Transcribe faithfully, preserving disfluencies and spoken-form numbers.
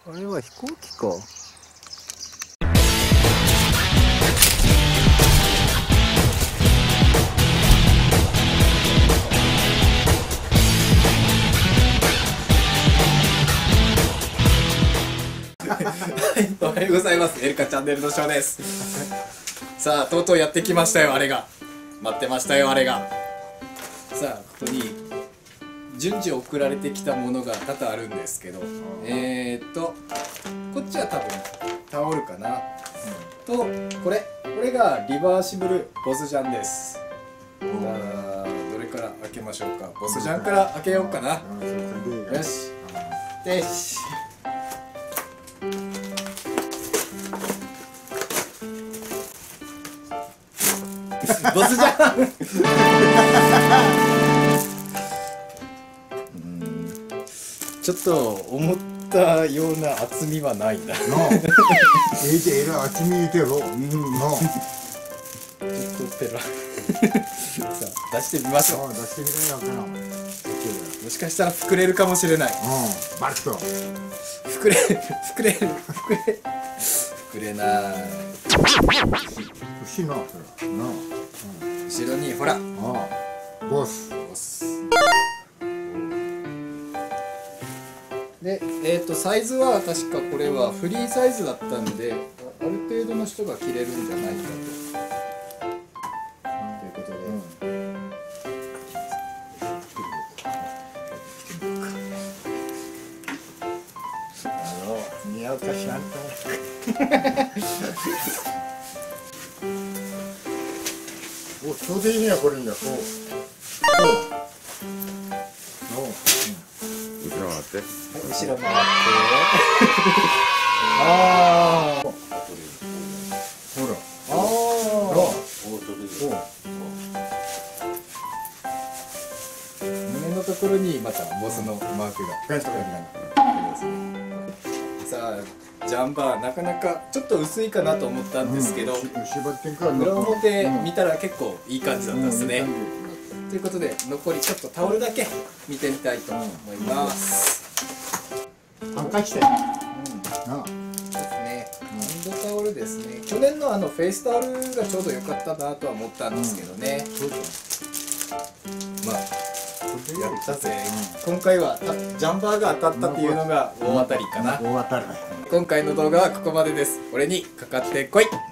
あれは飛行機か。 はい、おはようございます。エルカチャンネルのショーです。さあ、とうとうやってきましたよ、あれが。待ってましたよ、あれが。さあ、ここに順次送られてきたものが多々あるんですけど、えーっとこっちは多分タオルかな、うん、とこれこれがリバーシブルボスジャンです。さあ、どれから開けましょうか。ボスジャンから開けようかな。よしよし。ボスじゃんちょっと思ったような厚みはないんだ。 ええじゃえら厚み言うてろ。うん、 ちょっとペラさあ出してみましょう。 出してみたいわけな。 もしかしたら膨れるかもしれない。 うん、バッと膨れ膨れる膨れ膨れない。 牛なそれな。 後ろにほら、 ああ、ボスボスで、えーとサイズは確かこれはフリーサイズだったんで、ある程度の人が着れるんじゃないかと。ということで、うん、 あの似合うかしらんとお、ちょうどいいねこれにはこうこう後ろ回って、 はい、後ろ回ってああほらああ胸のところにまたボスのマークが返してくれさあ、ジャンバーなかなかちょっと薄いかなと思ったんですけど、裏表見たら結構いい感じだったですね。ということで残りちょっとタオルだけ見てみたいと思います。 ハンカチで、 うん、ですね。ハンドタオルですね。去年のあのフェイスタオルがちょうど良かったなとは思ったんですけどね。まあやったぜ。今回はジャンバーが当たったっていうのが大当たりかな。 大当たり。 今回の動画はここまでです。俺にかかってこい。